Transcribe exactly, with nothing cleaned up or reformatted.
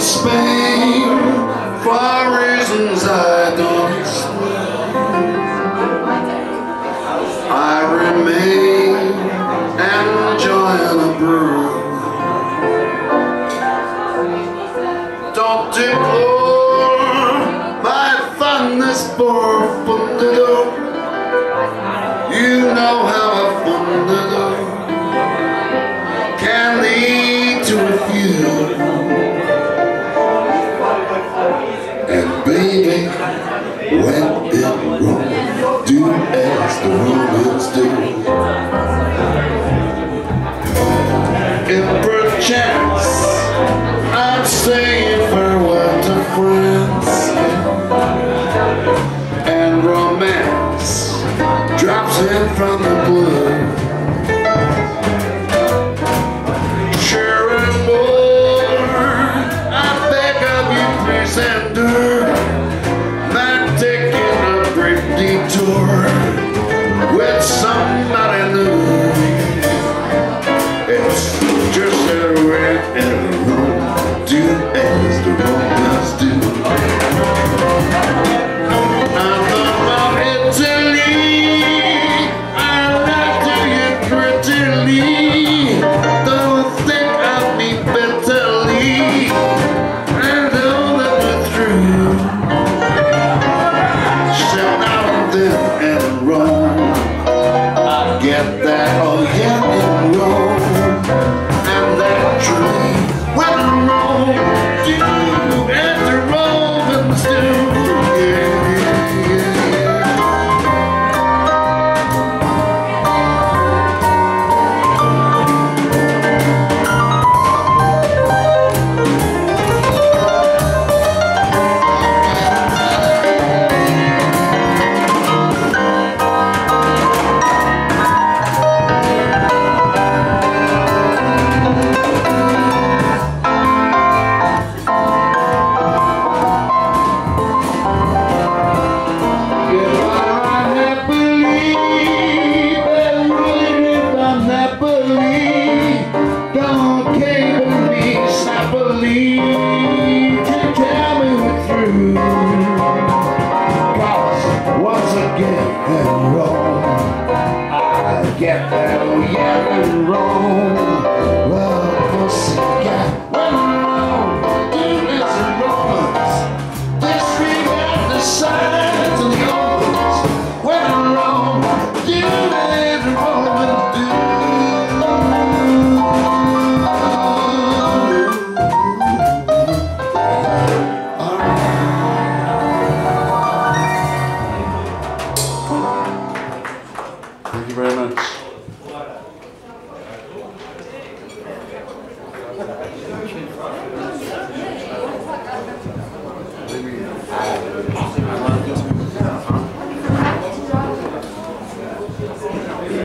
Spain for reasons I don't explain. I remain enjoying a brew. Don't deplore my fondness for Fundador. You know how a Fundador can lead to a few. And baby, when it rolls, do as the Romans do. If perchance I'm saying farewell to friends, and romance drops in from the blue, sure and more, I beg of you, please endure my taking a brief detour with somebody new. It's just a red and a room, do as the Romans do. I'm about Italy, I like to you prettily. Don't think of me bitterly, I know that we're through. So now and then in Rome, I get that, oh yeah, in Rome. And that tree, when in Rome, do as the Romans do. Yeah, yeah, yeah, get that, oh yeah, in Rome. Well, pussycat, when in Rome, do as the Romans. Disregard the signs and the omens. When in Rome, do as the Romans do. Thank you very much.